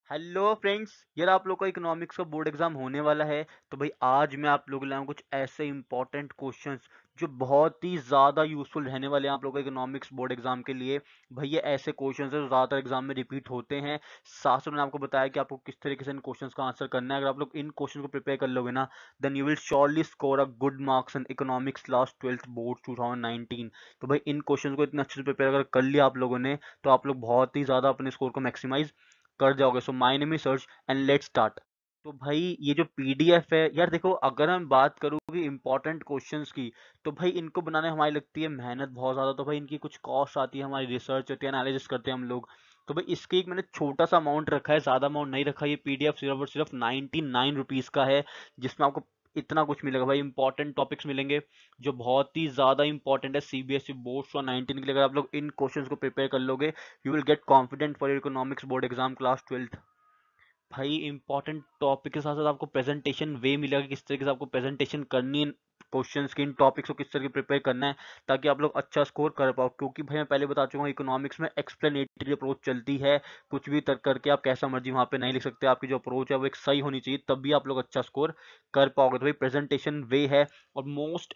Hello friends, यार आप लोग का इकोनॉमिक्स का बोर्ड एग्जाम होने वाला है। तो भाई आज मैं आप लोगों के लिए लाया हूं कुछ ऐसे इंपॉर्टेंट क्वेश्चंस जो बहुत ही ज़्यादा यूजफुल रहने वाले हैं आप लोगों को इकोनॉमिक्स बोर्ड एग्जाम के लिए। भाई ये ऐसे क्वेश्चंस है जो ज़्यादातर एग्जाम में रिपीट होते हैं। साथ साथ मैंने आपको बताया कि आपको किस तरीके से इन क्वेश्चंस का आंसर करना है। अगर आप लोग इन क्वेश्चन को प्रिपेयर कर लोगे ना, then you will surely score a good marks in economics last 12th board 2019। तो भाई इन क्वेश्चन को इतने अच्छे से प्रिपेयर अगर कर लिया आप लोगों ने, तो आप लोग बहुत ही ज़्यादा अपने स्कोर को मैक्सिमाइज कर जाओगे। So my name is search and let's start. तो भाई ये जो पीडीएफ है यार, देखो अगर हम बात करूँ कि इंपॉर्टेंट क्वेश्चंस की, तो भाई इनको बनाने में हमारी लगती है मेहनत बहुत ज़्यादा। तो भाई इनकी कुछ कॉस्ट आती है, हमारी रिसर्च होती है, एनालिसिस करते हैं हम लोग। तो भाई इसके एक मैंने छोटा सा अमाउंट रखा है, ज़्यादा अमाउंट नहीं रखा। ये पीडीएफ सिर्फ और सिर्फ 99 रुपीज़ का है, जिसमें आपको इतना कुछ मिलेगा भाई। इंपॉर्टेंट टॉपिक्स मिलेंगे जो बहुत ही ज़्यादा इंपॉर्टेंट है सीबीएसई बोर्ड 2019 के लिए। अगर आप लोग इन क्वेश्चंस को प्रिपेयर कर लोगे, you will get confident for your economics board exam class 12th। भाई इंपॉर्टेंट टॉपिक के साथ साथ आपको प्रेजेंटेशन वे मिलेगा कि किस तरीके से आपको प्रेजेंटेशन करनी है, क्वेश्चंस की इन टॉपिक्स को किस तरीके प्रिपेयर करना है, ताकि आप लोग अच्छा स्कोर कर पाओ। क्योंकि भाई मैं पहले बता चुका हूँ, इकोनॉमिक्स में एक्सप्लेनेटरी अप्रोच चलती है। कुछ भी तर्क करके आप कैसा मर्जी वहां पे नहीं लिख सकते। आपकी जो अप्रोच है वो एक सही होनी चाहिए, तब भी आप लोग अच्छा स्कोर कर पाओगे। तो भाई प्रेजेंटेशन वे है, और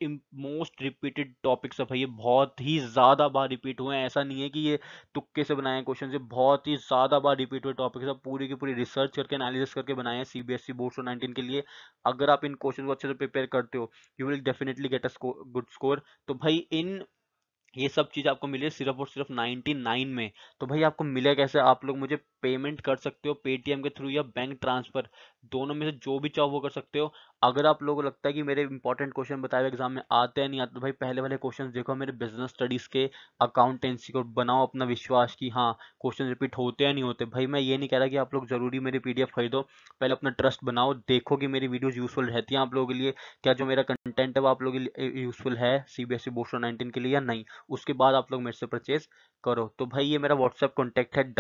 मोस्ट रिपीटेड टॉपिक्स है भाई। ये बहुत ही ज्यादा बार रिपीट हुए हैं, ऐसा नहीं है कि ये तुक्के से बनाए क्वेश्चन। ये बहुत ही ज्यादा बार रिपीट हुए टॉपिक है, पूरी की पूरी रिसर्च करके एनालिसिस करके बनाए हैं सीबीएसई बोर्ड 2019 के लिए। अगर आप इन क्वेश्चन को अच्छे से प्रिपेयर करते हो, you will definitely get a good score. तो भाई इन ये सब चीज आपको मिले सिर्फ और सिर्फ 99 में। तो भाई आपको मिले कैसे? आप लोग मुझे पेमेंट कर सकते हो पेटीएम के थ्रू या बैंक ट्रांसफर, दोनों में से जो भी चाहो वो कर सकते हो। अगर आप लोगों को लगता है कि मेरे इंपॉर्टेंट क्वेश्चन बताए हुए एग्जाम में आते हैं नहीं आते, तो भाई पहले वाले क्वेश्चन देखो मेरे बिजनेस स्टडीज के, अकाउंटेंसी को बनाओ अपना विश्वास कि हाँ क्वेश्चन रिपीट होते हैं नहीं होते। भाई मैं ये नहीं कह रहा कि आप लोग जरूरी मेरी पीडीएफ खरीदो, पहले अपना ट्रस्ट बनाओ, देखो कि मेरी वीडियोस यूजफुल रहती हैं आप लोगों के लिए, क्या जो मेरा कंटेंट है वो आप लोगों के लिए यूजफुल है सीबीएसई बोर्ड 2019 के लिए या नहीं। उसके बाद आप लोग मेरे से परचेज करो। तो भाई ये मेरा व्हाट्सएप कॉन्टैक्ट है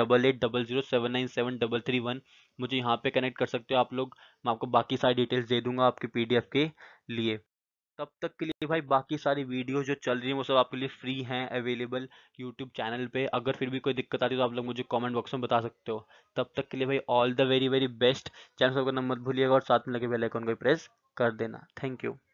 8800797331। मुझे यहाँ पे कनेक्ट कर सकते हो आप लोग। मैं आपको बाकी सारी डिटेल्स दे दूंगा आपकी पीडीएफ के लिए। तब तक के लिए भाई बाकी सारी वीडियो जो चल रही है वो सब आपके लिए फ्री हैं, अवेलेबल यूट्यूब चैनल पे। अगर फिर भी कोई दिक्कत आती है तो आप लोग मुझे कमेंट बॉक्स में बता सकते हो। तब तक के लिए भाई all the very very best. Channel सबको नंबर मत भूलिएगा, और साथ में लगे बेल आइकन को प्रेस कर देना। Thank you.